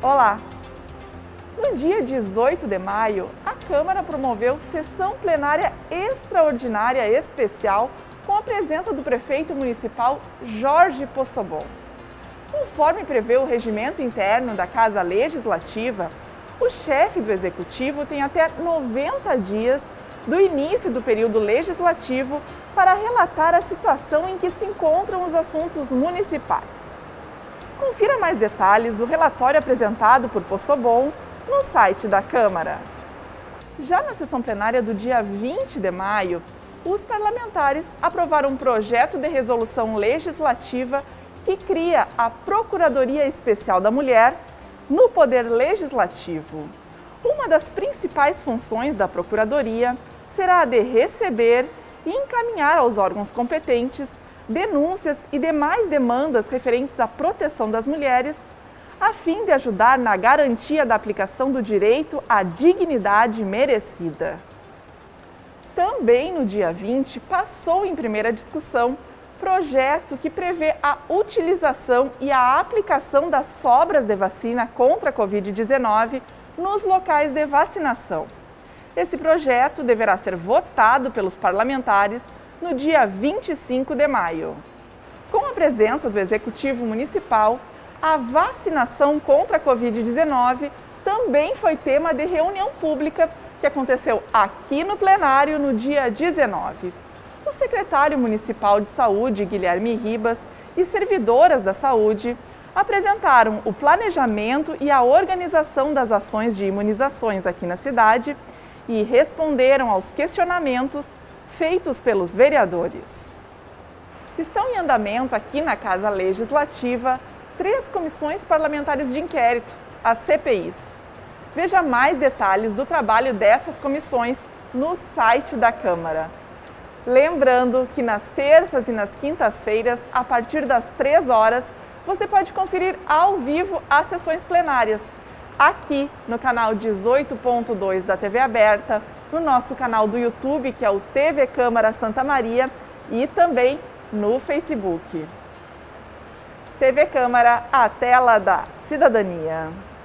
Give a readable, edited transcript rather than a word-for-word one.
Olá! No dia 18 de maio, a Câmara promoveu sessão plenária extraordinária especial com a presença do prefeito municipal Jorge Poçobon. Conforme prevê o regimento interno da Casa Legislativa, o chefe do Executivo tem até 90 dias do início do período legislativo para relatar a situação em que se encontram os assuntos municipais. Confira mais detalhes do relatório apresentado por Poçobon no site da Câmara. Já na sessão plenária do dia 20 de maio, os parlamentares aprovaram um projeto de resolução legislativa que cria a Procuradoria Especial da Mulher no Poder Legislativo. Uma das principais funções da Procuradoria será a de receber e encaminhar aos órgãos competentes denúncias e demais demandas referentes à proteção das mulheres, a fim de ajudar na garantia da aplicação do direito à dignidade merecida. Também no dia 20, passou em primeira discussão projeto que prevê a utilização e a aplicação das sobras de vacina contra a Covid-19 nos locais de vacinação. Esse projeto deverá ser votado pelos parlamentares no dia 25 de maio. Com a presença do Executivo Municipal, a vacinação contra a Covid-19 também foi tema de reunião pública que aconteceu aqui no plenário no dia 19. O secretário municipal de saúde, Guilherme Ribas, e servidoras da saúde apresentaram o planejamento e a organização das ações de imunizações aqui na cidade e responderam aos questionamentos feitos pelos vereadores. Estão em andamento aqui na Casa Legislativa 3 comissões parlamentares de inquérito, as CPIs. Veja mais detalhes do trabalho dessas comissões no site da Câmara. Lembrando que nas terças e nas quintas-feiras, a partir das 3 horas, você pode conferir ao vivo as sessões plenárias, aqui no canal 18.2 da TV Aberta, no nosso canal do YouTube, que é o TV Câmara Santa Maria, e também no Facebook. TV Câmara, a tela da cidadania.